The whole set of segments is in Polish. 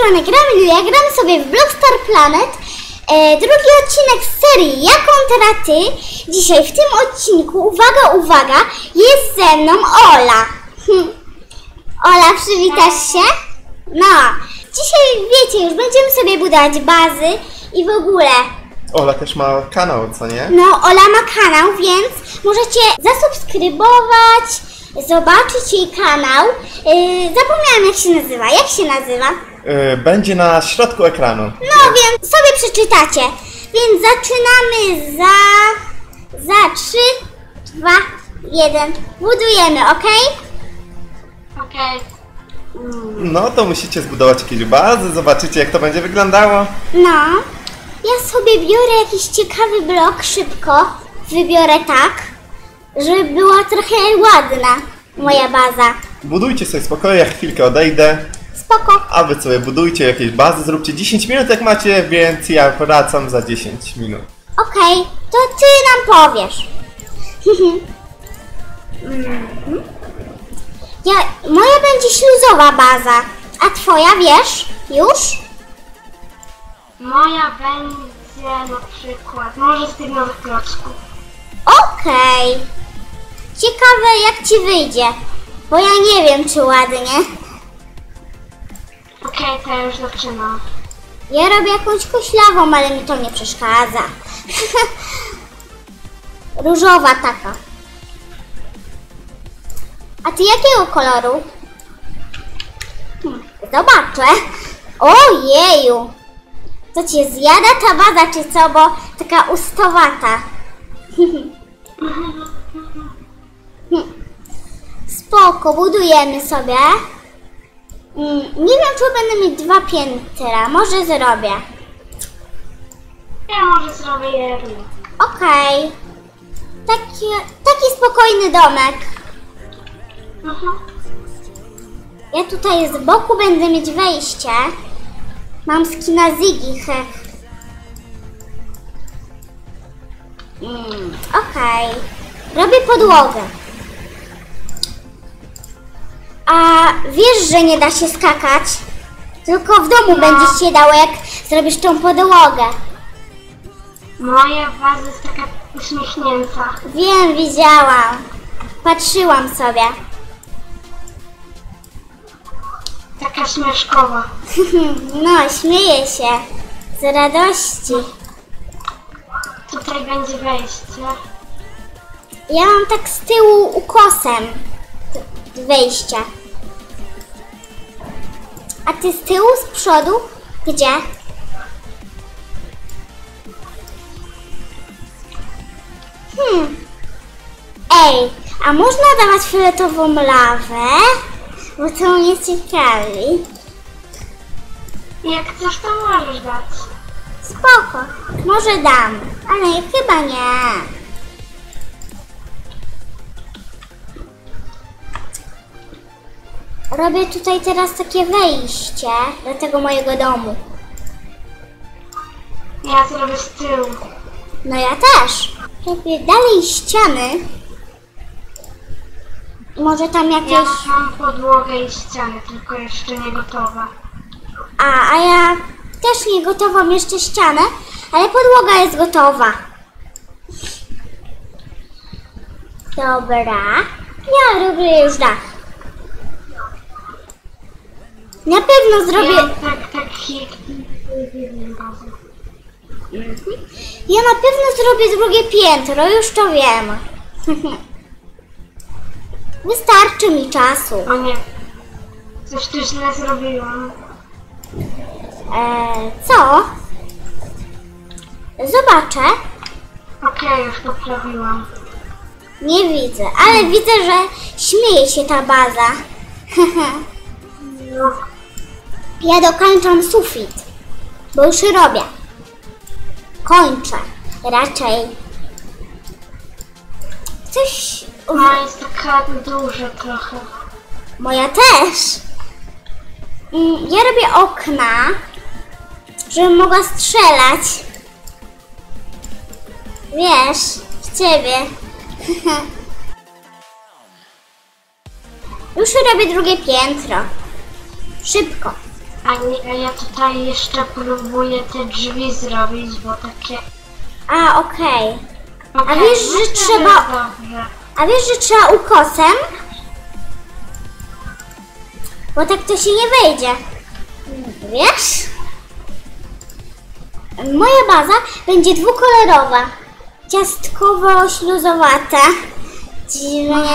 kochane, gramy sobie w Blockstar Planet. Drugi odcinek z serii Jaką teraz ty? Dzisiaj w tym odcinku, uwaga, jest ze mną Ola. Ola, przywitasz się? No, dzisiaj wiecie, już będziemy sobie budować bazy i w ogóle. Ola też ma kanał, co nie? No, Ola ma kanał, więc możecie zasubskrybować, zobaczyć jej kanał. Zapomniałam, jak się nazywa. Jak się nazywa? Będzie na środku ekranu. No, więc sobie przeczytacie. Więc zaczynamy za 3, 2, 1. Budujemy, ok? Okej. No to musicie zbudować jakieś bazy, zobaczycie jak to będzie wyglądało. No, ja sobie biorę jakiś ciekawy blok szybko. Wybiorę tak, żeby była trochę ładna moja baza. Budujcie sobie spokojnie, ja chwilkę odejdę. Spoko. A wy sobie budujcie jakieś bazy, zróbcie 10 minut jak macie, więc ja wracam za 10 minut. Okej, to ty nam powiesz. Moja będzie śluzowa baza, a twoja wiesz już? Moja będzie na przykład, może z tych nowych klocków. Okej. Ciekawe jak ci wyjdzie, bo ja nie wiem czy ładnie. Okej, to ja już zaczynam. Ja robię jakąś koślawą, ale mi to nie przeszkadza. Różowa taka. A ty jakiego koloru? Zobaczę. Ojeju. To cię zjada ta baza czy co, bo taka ustowata. Spoko, budujemy sobie. Nie wiem, czy będę mieć 2 piętra. Może zrobię. Ja może zrobię jedno. Okej. Taki spokojny domek. Ja tutaj z boku będę mieć wejście. Mam skina Ziggy. Okej. Robię podłogę. A wiesz, że nie da się skakać? Tylko w domu będzie się dało, jak zrobisz tą podłogę. Moja baza jest taka uśmiechnięta. Wiem, widziałam. Patrzyłam sobie. Taka śmieszkowa. No, śmieję się. Z radości. Tutaj będzie wejście. Ja mam tak z tyłu ukosem wejście. A ty z tyłu, z przodu? Gdzie? Ej, a można dawać fioletową lawę? Bo to mnie ciekawi. Jak chcesz, to możesz dać. Spoko, może dam, ale chyba nie. Robię tutaj teraz takie wejście do tego mojego domu. Ja zrobię z tyłu. No ja też. Robię dalej ściany. Może tam jakieś... Ja mam podłogę i ściany, tylko jeszcze nie gotowa. A ja też nie gotowam jeszcze ścianę, ale podłoga jest gotowa. Dobra. Ja robię już dach. Na pewno zrobię... Ja na pewno zrobię drugie piętro, już to wiem. Wystarczy mi czasu. O nie. Coś tu źle zrobiłam. Co? Zobaczę. Okej, już poprawiłam. Nie widzę, ale widzę, że śmieje się ta baza. No. Ja dokończam sufit, bo już robię. Kończę. Raczej. Coś... Ona jest taka duża trochę. Moja też. Ja robię okna, żebym mogła strzelać. Wiesz, w ciebie. Już robię drugie piętro. Szybko. A ja tutaj jeszcze próbuję te drzwi zrobić, bo takie... A, okej. Okej, wiesz, że myślę, trzeba- jest dobrze. A wiesz, że trzeba ukosem? Bo tak to się nie wejdzie. Wiesz? Moja baza będzie dwukolorowa. Ciastkowo-śluzowata. Dziwnie.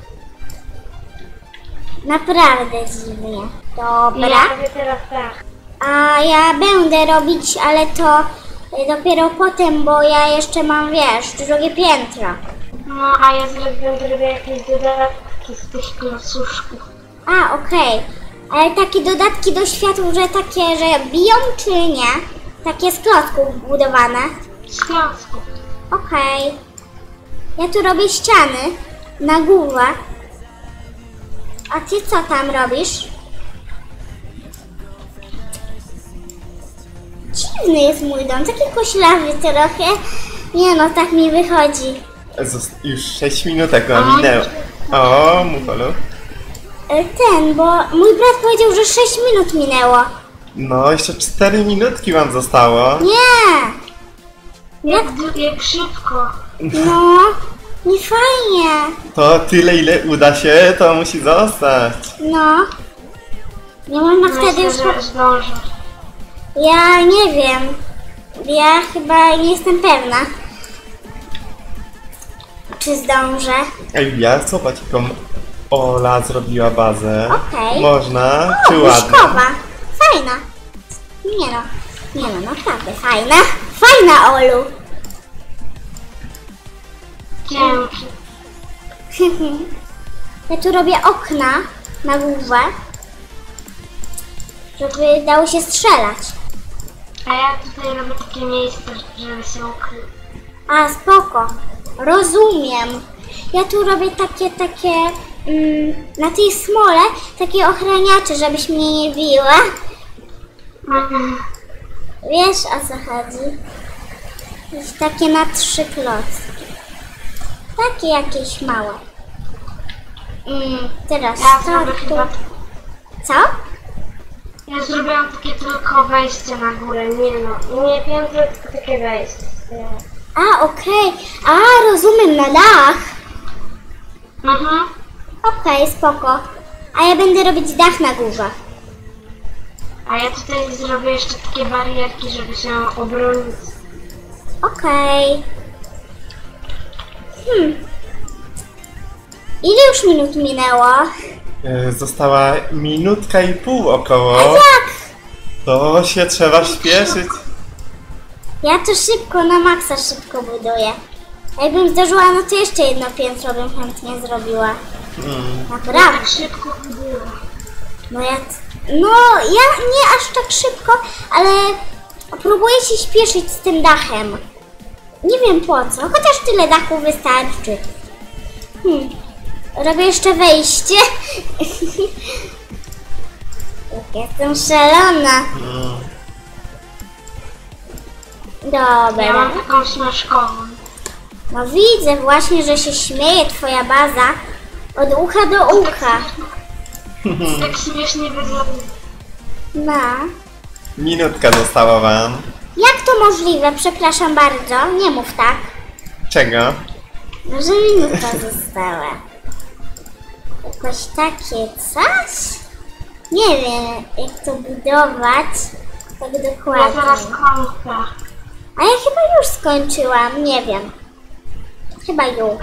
Naprawdę dziwnie. Dobra. Ja robię teraz tak. A ja będę robić, ale to dopiero potem, bo ja jeszcze mam, wiesz, drugie piętro. No, a ja zrobię jakieś dodatki z tych klocuszków. A, okej. Ale takie dodatki do światła, że takie, że biją, czy nie? Takie z klocków budowane. Z klocków. Okej. Ja tu robię ściany na górę. A ty co tam robisz? Dziwny jest mój dom, taki koślawy trochę. Nie no, tak mi wychodzi. Już 6 minutek nam minęło. O, Mufolu. Bo mój brat powiedział, że 6 minut minęło. No, jeszcze 4 minutki wam zostało. Nie! Jak szybko. No, nie fajnie. To tyle, ile uda się, to musi zostać. No. Nie można wtedy już... Myślę, że zdążę. Ja nie wiem. Ja chyba nie jestem pewna. Czy zdążę? Ej, ja zobacz, jaką Ola zrobiła bazę. Okej. Można, czy O, ładnie? łóżkowa. Fajna. Nie no, naprawdę fajna. Fajna, Olu. Dzięki. Ja tu robię okna na głowę, żeby dało się strzelać. A ja tutaj robię takie miejsce, żeby się ukryć. A, spoko. Rozumiem. Ja tu robię takie, na tej smole, takie ochraniacze, żebyś mnie nie biła. Wiesz, o co chodzi? Jakieś takie na 3 klocki. Takie jakieś małe. Teraz Ja to zrobię tu. chyba... Co? Ja zrobiłam takie tylko wejście na górę, nie piętro, tylko takie wejście. A, okej. A, rozumiem, na dach. Mhm. Okej, spoko. A ja będę robić dach na górze. A ja tutaj zrobię jeszcze takie barierki, żeby się obronić. Okej. Ile już minut minęło? Została minutka i pół około. Jak? To się trzeba śpieszyć. Ja to szybko, na maksa szybko buduję. Jakbym zdążyła, no to jeszcze jedno piętro bym chętnie zrobiła. Naprawdę. Tak szybko było. Ja nie aż tak szybko, ale próbuję się śpieszyć z tym dachem. Nie wiem po co, chociaż tyle dachu wystarczy. Robię jeszcze wejście. Jak jestem szalona. Ja Dobra. mam taką śmieszkową. No widzę właśnie, że się śmieje twoja baza od ucha do ucha. Tak śmiesznie wygląda. No. Minutka została wam. Jak to możliwe? Przepraszam bardzo, nie mów tak. Czego? No, że minuta została. Jakoś takie coś? Nie wiem, jak to budować tak Ja dokładnie. zaraz kończę. A ja chyba już skończyłam, nie wiem. Chyba już.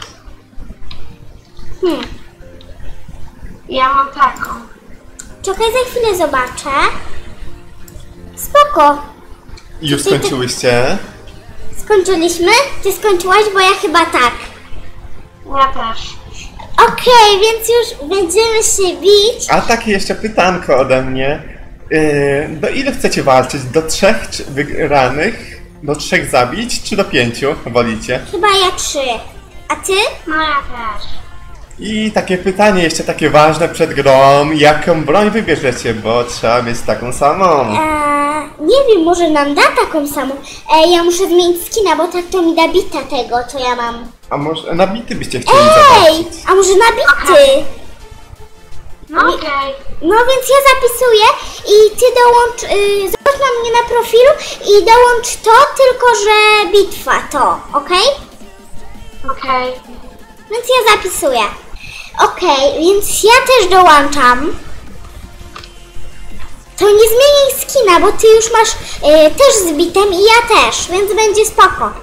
Ja mam taką. Czekaj, za chwilę zobaczę. Spoko. Już skończyłyście? Skończyliśmy? Ty skończyłaś, bo ja chyba tak. Ja też. Okej, więc już będziemy się bić. A takie jeszcze pytanko ode mnie. Do ile chcecie walczyć? Do 3 wygranych? Do 3 zabić? Czy do 5 wolicie? Chyba ja 3. A ty? No ja też. I takie pytanie jeszcze takie ważne przed grą. Jaką broń wybierzecie? Bo trzeba mieć taką samą. Nie wiem, może nam da taką samą. Ja muszę zmienić skina, bo tak to mi da bita tego, co ja mam. A może na bity byście chcieli Ej! zobaczyć? A może na bity? No okej. No więc ja zapisuję i ty dołącz, zobacz na mnie na profilu i dołącz to, tylko że bitwa to, okej? Okej. Więc ja zapisuję. Okej, więc ja też dołączam. To nie zmieniaj skina, bo ty już masz też z bitem i ja też, więc będzie spoko.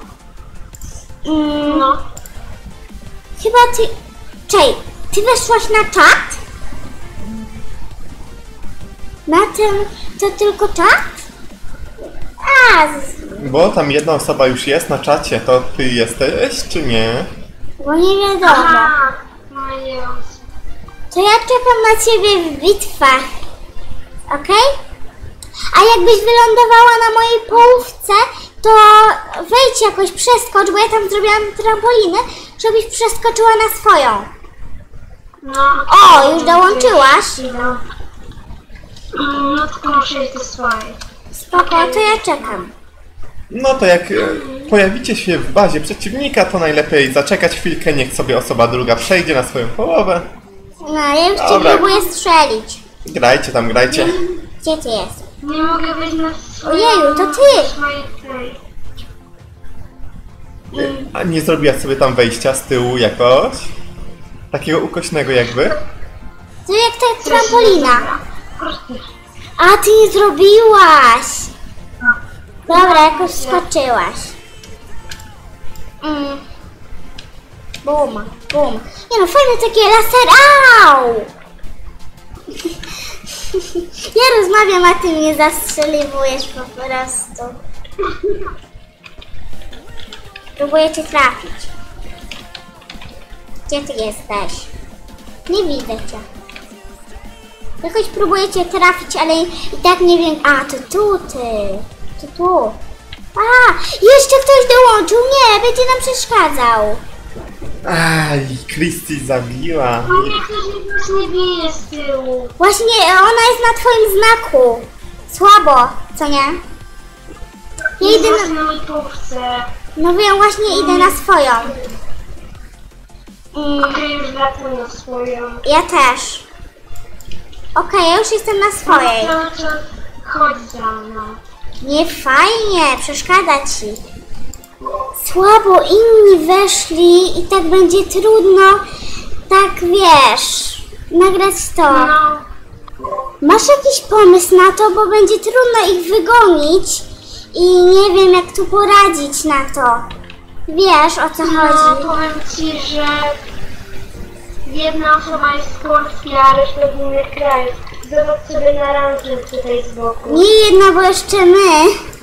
No. Chyba ty... Czej, ty weszłaś na czat? Na tym to tylko czat? Bo tam jedna osoba już jest na czacie, to ty jesteś, czy nie? Bo nie wiadomo. Aha. No jest. To ja czekam na ciebie w bitwach. Okej? A jakbyś wylądowała na mojej połówce, to wejdź jakoś, przeskocz, bo ja tam zrobiłam trampolinę, żebyś przeskoczyła na swoją. No. O, już dołączyłaś? No tylko muszę iść do swojej. Spoko, to ja czekam. No to jak pojawicie się w bazie przeciwnika, to najlepiej zaczekać chwilkę, niech sobie osoba druga przejdzie na swoją połowę. No, ja już cię Dobra. próbuję strzelić. Grajcie tam, grajcie. Gdzie ty jest? Nie mogę wejść na swoją... Ojeju, to ty. swojej tej. A nie zrobiłaś sobie tam wejścia z tyłu jakoś? Takiego ukośnego jakby? To jak ta trampolina. Proste. A, ty nie zrobiłaś. Dobra, jakoś skoczyłaś. Bum, bum. Nie no, fajne takie laser. Au! Ja rozmawiam, a ty mnie zastrzeliwujesz po prostu. Próbuję cię trafić. Gdzie ty jesteś? Nie widzę cię. Jakoś próbuję cię trafić, ale i tak nie wiem. A, to tu ty. To tu. A, jeszcze ktoś dołączył. Nie, będzie nam przeszkadzał. Aj, Christy zabiła. No nie, ktoś nas nie bije z tyłu. Właśnie ona jest na twoim znaku. Słabo, co nie? Ja idę Jest na... na mojej połówce. No wiem, właśnie idę na swoją. Okej, już wracam na swoją. Ja też. Okej, ja już jestem na swojej. Cały czas chodź za mną. Nie fajnie, przeszkadza ci. Słabo inni weszli i tak będzie trudno, tak wiesz, nagrać to. No. Masz jakiś pomysł na to, bo będzie trudno ich wygonić i nie wiem jak tu poradzić na to. Wiesz o co No, chodzi. powiem ci, że jedna osoba jest z Polski, a reszta z innych krajów. Zobacz sobie na ranking tutaj z boku. Nie jedna, bo jeszcze my.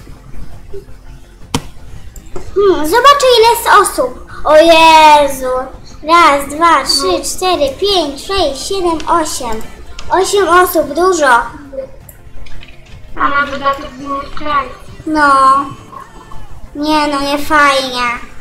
Zobaczę ile jest osób. O Jezu. Raz, dwa, trzy, 4, 5, 6, 7, 8. 8 osób, dużo. A na dodatek z innych krajów. No. Nie no, nie fajnie.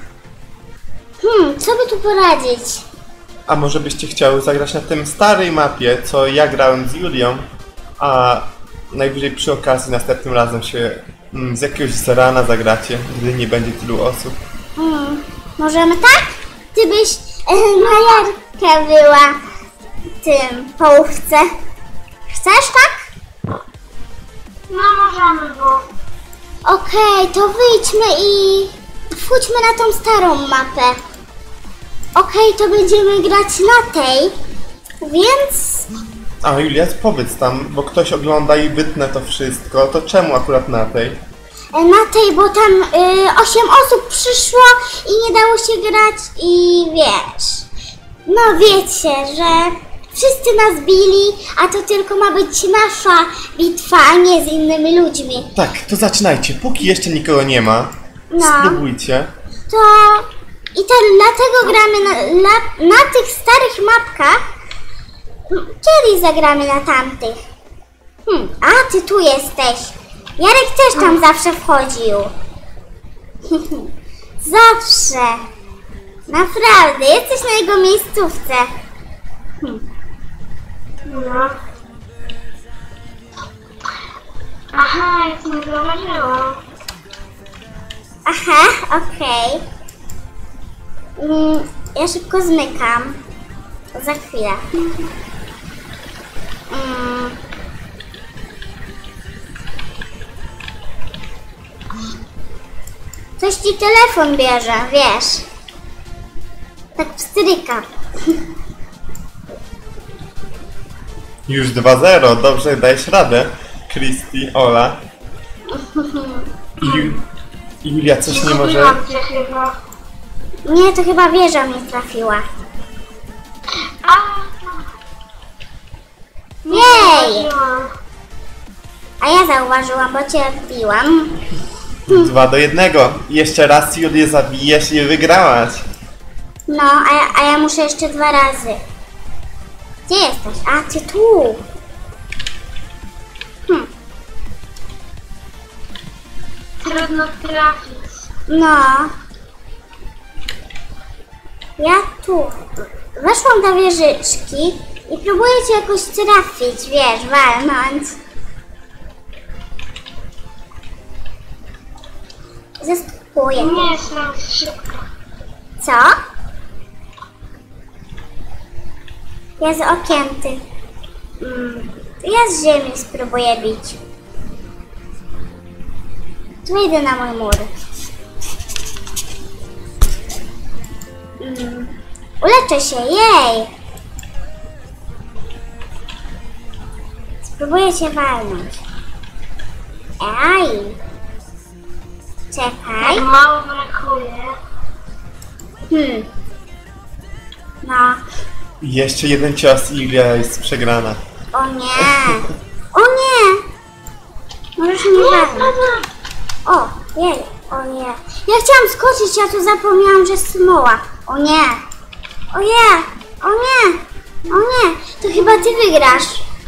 Co by tu poradzić? A może byście chciały zagrać na tym starej mapie, co ja grałem z Julią, a najwyżej przy okazji następnym razem się z jakiegoś zarana zagracie, gdy nie będzie tylu osób. Możemy tak? Ty byś na Jarkę była w tym połówce. Chcesz tak? No możemy, bo... Okej, to wyjdźmy i wchodźmy na tą starą mapę. Okej, to będziemy grać na tej, więc... A Julia, powiedz tam, bo ktoś ogląda i wytnę to wszystko, to czemu akurat na tej? Na tej, bo tam 8 osób przyszło i nie dało się grać i wiesz... No wiecie, że wszyscy nas bili, a to tylko ma być nasza bitwa, a nie z innymi ludźmi. Tak, to zaczynajcie, póki jeszcze nikogo nie ma, No. spróbujcie. To... I to dlatego gramy na tych starych mapkach. Kiedyś zagramy na tamtych. A, ty tu jesteś. Jarek też tam zawsze wchodził. Zawsze. Naprawdę, jesteś na jego miejscówce. No. Aha, ja nie zauważyłam. Aha, okej. Ja szybko zmykam. Za chwilę. Coś ci telefon bierze, wiesz. Tak pstryka. Już 2-0, dobrze, dajesz radę. Christy, Ola. Julia coś nie może... Zgubiłam cię chyba. Nie, to chyba wieża mnie trafiła. A, Jej! zgubiłam. A ja zauważyłam, bo cię wbiłam. 2-1. Jeszcze raz Julię zabijesz i wygrałaś. No, a ja muszę jeszcze 2 razy. Gdzie jesteś? A, ty tu. Trudno trafić. No. Ja tu weszłam do wieżyczki i próbuję cię jakoś trafić, wiesz, walnąć. Zaskakuję. Nie jest nam szybko. Co? Ja z okiem, ty. Ja z ziemi spróbuję bić. Tu idę na mój mur. Uleczę się, jej! Spróbuję cię walnąć. Aj! Czekaj. Tak mało brakuje. No. Jeszcze jeden cios i Julia jest przegrana. O nie! O nie! Możesz mnie walnąć. O, jej, o nie. Ja chciałam skoczyć, ja tu zapomniałam, że smoła. O nie! O nie! O nie! O nie! To chyba ty wygrasz.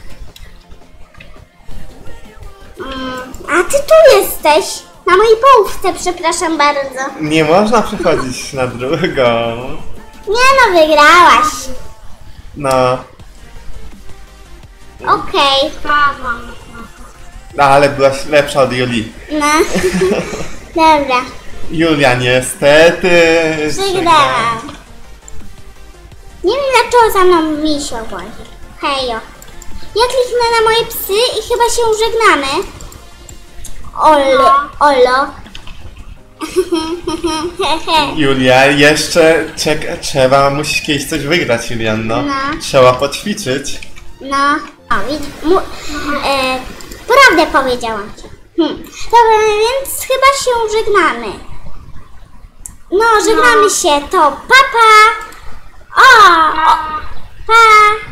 A ty tu jesteś. Na mojej połówce, przepraszam bardzo. Nie można przechodzić na drugą. Nie no, wygrałaś. No, Okej. Spadłam. ale byłaś lepsza od Julii. No. Dobra. Julia niestety Wygrałam. Nie wiem dlaczego za mną misio bądź. Hejo. Ja kliknę na moje psy i chyba się żegnamy. Olo. Julia, jeszcze musisz kiedyś coś wygrać, Julianno. No. Trzeba poćwiczyć. No. O, prawdę powiedziałam ci. Dobra, więc chyba się żegnamy. No, żegnamy się. To papa. Pa.